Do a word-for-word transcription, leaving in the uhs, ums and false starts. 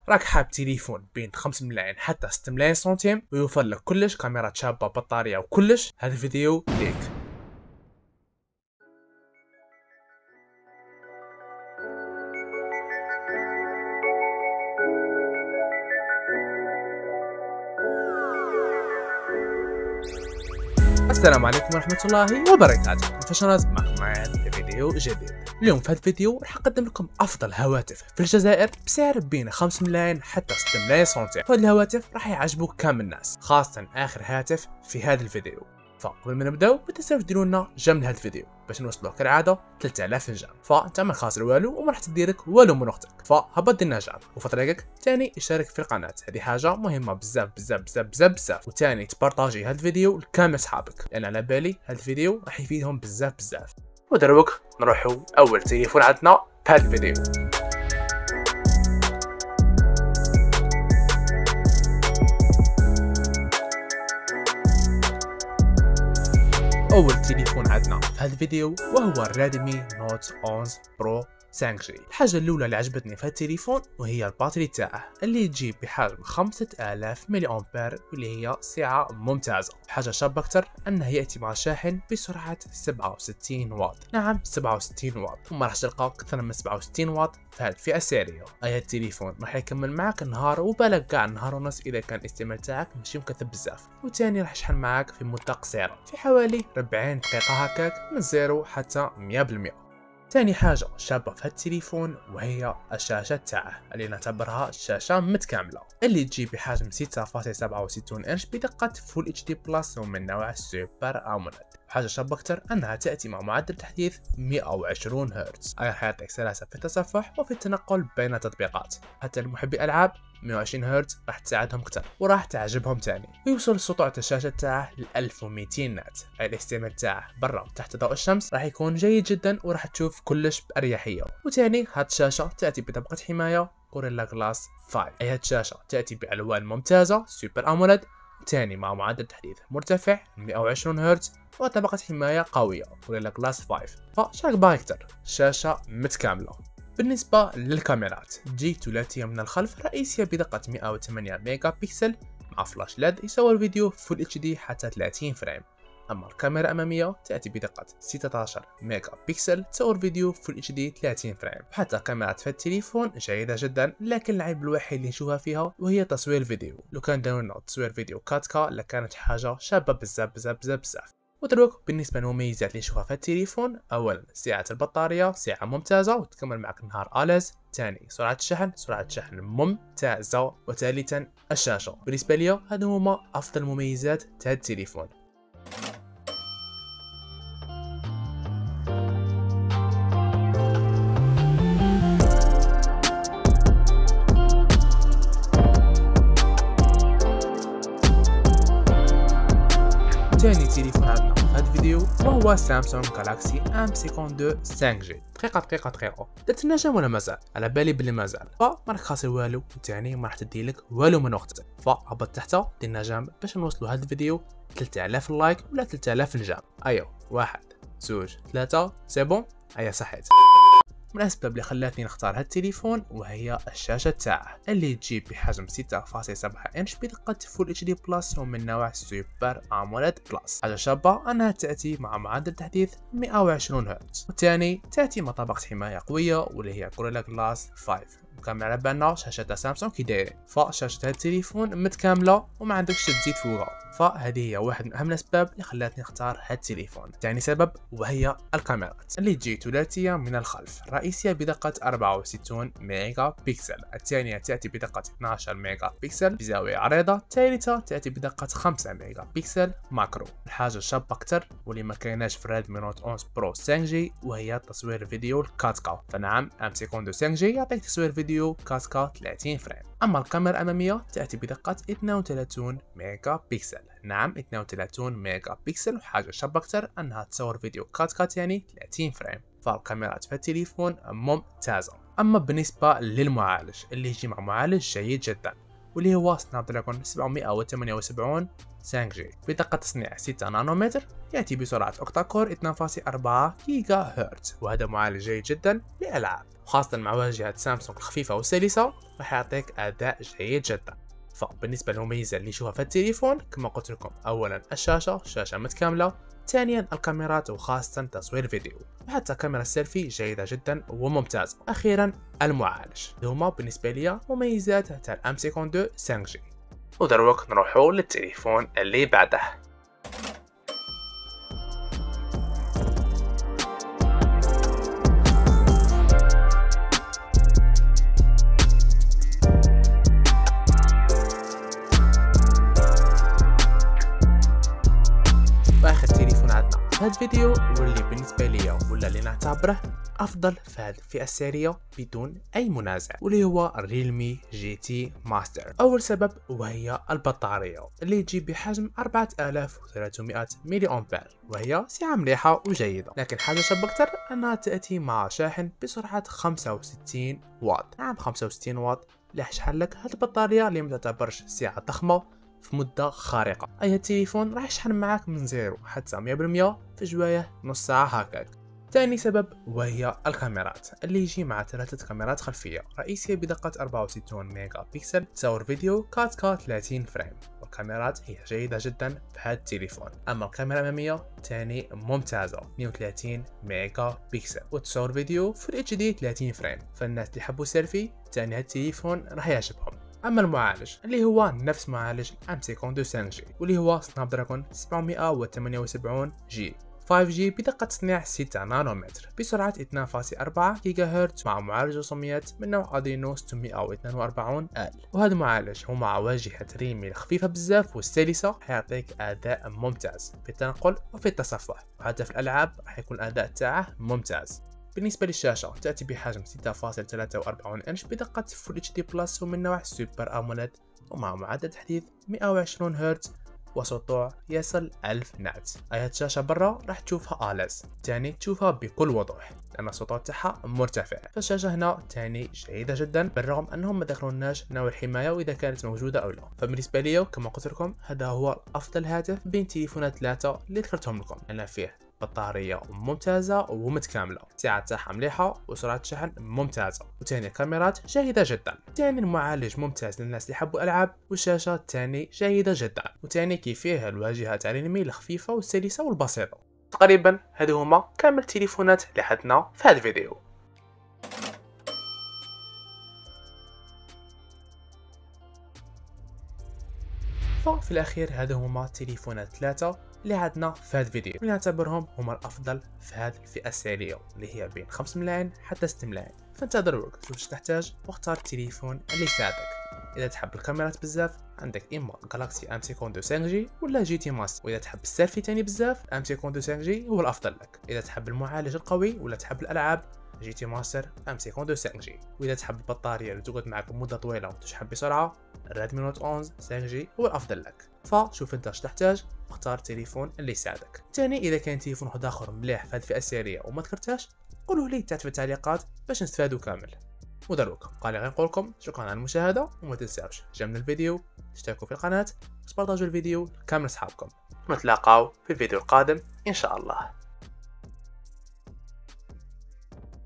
راك حاب تليفون بين خمسة ملايين حتى ستة ملايين سنتيم ويوفر لك كلش، كاميرا شابه، بطاريه وكلش، هذا الفيديو ليك. السلام عليكم ورحمة الله وبركاته. بروفيشنالز معكم معايا في فيديو جديد. اليوم في هذا الفيديو راح اقدم لكم افضل هواتف في الجزائر بسعر بين خمسة ملايين حتى ستة ملايين سنتيم. هذه الهواتف راح يعجبوا كامل الناس، خاصة اخر هاتف في هذا الفيديو. فقبل ما نبداو ما تنساوش ديروا لنا جيم لهذا الفيديو باش نوصلوا كالعاده ثلاثة آلاف فنجان. فانت ما خاسر والو وما راح تديرك والو من اختك، فهبط ديرنا جيم وفي طريقك. ثاني اشترك في القناه، هذه حاجه مهمه بزاف بزاف بزاف بزاف بزاف. وثاني تبارطاجي هذا الفيديو لكامل اصحابك، لان على بالي هذا الفيديو راح يفيدهم بزاف بزاف. ودروك نروحوا اول تليفون عندنا في هذا الفيديو. أول تليفون عندنا في هذا الفيديو وهو الريدمي نوت إحدى عشر برو خمسة جي. الحاجة الأولى اللي عجبتني في هذا التليفون وهي الباتري تاعه اللي تجي بحجم خمسة آلاف ملي أمبير، واللي هي سعة ممتازة. حاجة شابة أكثر أنه يأتي مع شاحن بسرعة سبعة وستين واط. نعم سبعة وستين واط، وما راح تلقى أكثر من سبعة وستين واط في هذه الفئة السعرية. أي التليفون راح يكمل معك النهار وبالك كاع النهار ونص إذا كان الاستعمال تاعك ماشي مكثف بزاف. وثاني راح يشحن معك في مدة قصيرة، في حوالي أربعين دقيقة هكاك، من زيرو حتى مية بالمية. ثاني حاجة شابة في هذا التليفون وهي الشاشة تاعه اللي نعتبرها شاشة متكاملة، اللي تجي بحجم ستة فاصلة سبعة وستين انش بدقة فول اتش دي بلس ومن نوع سوبر اموليد. حاجة شابة أكثر أنها تأتي مع معدل تحديث مئة وعشرين هرتز، أي راح يعطيك سلاسة في التصفح وفي التنقل بين التطبيقات. حتى لمحبي الألعاب مئة وعشرين هرتز راح تساعدهم أكثر وراح تعجبهم تاني. ويوصل سطوع الشاشة تاعه ل ألف ومئتين نات، أي الاستعمال تاعه برا تحت ضوء الشمس راح يكون جيد جدا وراح تشوف كلش بأريحية. وتاني هاد الشاشة تأتي بطبقة حماية غوريلا جلاس خمسة، أي هاد الشاشة تأتي بألوان ممتازة سوبر أموليد، تاني مع معدل تحديث مرتفع مئة وعشرين هرتز وطبقة حماية قوية غوريلا جلاس خمسة. فشارك باغي أكثر، شاشة متكاملة. بالنسبة للكاميرات تجي ثلاثية من الخلف رئيسية بدقة مئة وثمانية ميجا بكسل مع فلاش ليد يصور الفيديو فول اتش دي حتى ثلاثين فريم. أما الكاميرا الأمامية تأتي بدقة ستة عشر ميجا بكسل تصور فيديو فول اتش دي ثلاثين فريم. حتى كاميرات في التليفون جيدة جدا، لكن العيب الوحيد اللي نشوفها فيها وهي تصوير الفيديو. لو كان دارونا تصوير فيديو فور كيه لكانت حاجة شابة بزاف بزاف بزاف بزاف. ودروك بالنسبة للمميزات اللي نشوفها في التليفون، أولا سعة البطارية سعة ممتازة وتكمل معك النهار أليز. ثاني سرعة الشحن سرعة شحن ممتازة. وثالثا الشاشة. بالنسبة لي هذا هما أفضل المميزات تاع التليفون. ثاني تليفون عندنا في هذا الفيديو وهو سامسونج جالاكسي ام اثنين وخمسين خمسة جي. دقيقة دقيقة دقيقة، درت النجم ولا مازال؟ على بالي بلي مازال، فما راك خاسر والو، وثاني ما راح تديلك والو من وقتك. فهبط تحت دير النجم باش نوصلوا هذا الفيديو ثلاثة آلاف لايك ولا ثلاثة آلاف فنجان. ايوه واحد زوج ثلاثة سي بون، ايا صحيت. من الأسباب اللي خلاتني نختار هذا التليفون وهي الشاشة تاعه اللي تجي بحجم ستة فاصلة سبعة انش بدقة فول اتش دي بلس ومن نوع سوبر اموليد بلس. حاجة شابة أنها تأتي مع معدل تحديث مئة وعشرين هرتز، والثاني تأتي مع طبقة حماية قوية واللي هي غوريلا جلاس خمسة. وكما على بالنا شاشة سامسونج كي دايرين، فشاشة هذا التليفون متكاملة وما عندكش تزيد فوقها. فهذه هي واحد من اهم الاسباب اللي خلاتني نختار هذا التليفون. ثاني سبب وهي الكاميرات اللي تجي ثلاثيه من الخلف رئيسيه بدقه أربعة وستين ميجا بكسل، الثانيه تاتي بدقه اثني عشر ميجا بكسل بزاويه عريضه، الثالثه تاتي بدقه خمسة ميجا بكسل ماكرو. الحاجه الشابه اكثر واللي ما كايناش في ريدمي نوت إحدى عشر برو خمسة جي وهي تصوير الفيديو فور كيه. فنعم ام اثنين وخمسين خمسة جي يعطيك تصوير فيديو فور كيه ثلاثين فريم. اما الكاميرا الاماميه تاتي بدقه اثنين وثلاثين ميجا بكسل. نعم اثنين وثلاثين ميجا بكسل، وحاجه شابه اكثر انها تصور فيديو فور كيه يعني ثلاثين فريم. فالكاميرات في التليفون ممتازه. اما بالنسبه للمعالج اللي يجي مع معالج جيد جدا، واللي هو سناب دراجون سبعمائة وثمانية وسبعين خمسة جي بدقة تصنيع ستة نانومتر، يأتي بسرعة أوكتا كور اثنين فاصلة أربعة جيجا هرتز، وهذا معالج جيد جدا للألعاب، خاصة مع واجهة سامسونج الخفيفة والسلسة راح يعطيك أداء جيد جدا. فبالنسبة للمميزات اللي نشوفها في التليفون كما قلت لكم، أولا الشاشة شاشة متكاملة، ثانيا الكاميرات وخاصة تصوير فيديو، وحتى كاميرا السيلفي جيدة جدا وممتازة. أخيرا المعالج، هما بالنسبة لي مميزات تاع الام اثنين وخمسين خمسة جي. ودروك نروحو للتليفون اللي بعده. واخر تليفون عندنا في هذا الفيديو واللي بالنسبه ليا ولا اللي نعتبره افضل في هذه الفئه السعريه بدون اي منازع، واللي هو ريلمي جي تي ماستر. اول سبب وهي البطاريه اللي تجي بحجم أربعة آلاف وثلاثمائة ملي امبير، وهي سعه مليحه وجيده، لكن حاجه شابه اكثر انها تاتي مع شاحن بسرعه خمسة وستين واط. نعم خمسة وستين واط اللي يشحن لك هذه البطاريه اللي ما تعتبرش سعه ضخمه في مدة خارقة. أي التليفون راح يشحن معك من زيرو حتى مية بالمية في جواية نص ساعة هكاك. ثاني سبب وهي الكاميرات اللي يجي مع ثلاثة كاميرات خلفية رئيسية بدقة أربعة وستين ميجا بكسل، تصور فيديو فور كيه ثلاثين فريم، والكاميرات هي جيدة جدا في هذا التليفون. أما الكاميرا الأمامية ثاني ممتازة اثنين وثلاثين ميجا بكسل، وتصور فيديو فول اتش دي ثلاثين فريم، فالناس اللي يحبوا سيلفي ثاني هذا التليفون راح يعجبهم. اما المعالج اللي هو نفس معالج ام اثنين وخمسين خمسة جي واللي هو سناب دراجون سبعمائة وثمانية وسبعين جي خمسة جي بدقة تصنيع ستة نانومتر بسرعة اثنين فاصلة أربعة جيجا هرتز، مع معالج رسوميات من نوع ادينو ستمائة واثنين وأربعين ال. وهذا المعالج هو مع واجهة ريلمي الخفيفة بزاف والسلسة حيعطيك اداء ممتاز في التنقل وفي التصفح، وحتى في الالعاب راح يكون الاداء تاعه ممتاز. بالنسبة للشاشة تأتي بحجم ستة فاصلة ثلاثة وأربعين إنش بدقة فول اتش دي بلس ومن نوع سوبر أموليد، ومع معدل تحديث مائة وعشرين هرتز وسطوع يصل ألف نات. أي الشاشة برا راح تشوفها آلز، تاني تشوفها بكل وضوح لأن السطوع تاعها مرتفع. فالشاشة هنا تاني جيدة جدا بالرغم أنهم ما دخلوناش نوع الحماية وإذا كانت موجودة أو لا. فبالنسبة لي كما قلت لكم هذا هو أفضل هاتف بين تليفونات ثلاثة اللي ذكرتهم لكم، لأن فيه بطارية ممتازة ومتكاملة، سعة تاعها مليحة، وسرعة شحن ممتازة، وثاني الكاميرات جيدة جدا، ثاني المعالج ممتاز للناس اللي يحبوا الألعاب، والشاشة تاني جيدة جدا، وثاني كيف فيه الواجهة تاع ريلمي الخفيفة والسلسة والبسيطة. تقريبا هذو هما كامل التليفونات اللي حدنا في هذا الفيديو. ففي الأخير هذا هما تليفونات ثلاثة اللي عندنا في هذا الفيديو، اللي نعتبرهم هما الافضل في هذه الفئه السعريه اللي هي بين خمسة ملايين حتى ستة ملايين. فانت دروك شوف اش تحتاج واختار التليفون اللي يساعدك. اذا تحب الكاميرات بزاف عندك اما جالاكسي ام اثنين وخمسين خمسة جي ولا جي تي ماستر، واذا تحب السيلفي تاني بزاف ام اثنين وخمسين خمسة جي هو الافضل لك. اذا تحب المعالج القوي ولا تحب الالعاب جي تي ماستر ام اثنين وخمسين خمسة جي، واذا تحب البطاريه اللي تقعد معك مده طويله وتشحن بسرعه ريدمي نوت إحدى عشر خمسة جي هو الافضل لك. فشوف انت اش تحتاج واختار التليفون اللي يساعدك. ثاني اذا كان تليفون واحد اخر مليح في هذه الفئه السعريه وما ذكرتهاش قولوه لي تحت في التعليقات باش نستفادوا كامل. ودروك قال غير نقول لكم شكرا على المشاهده، وما تنساوش جمنا الفيديو، تشتركوا في القناه، وتبارطاجوا الفيديو لكامل اصحابكم. نتلاقاو في الفيديو القادم ان شاء الله.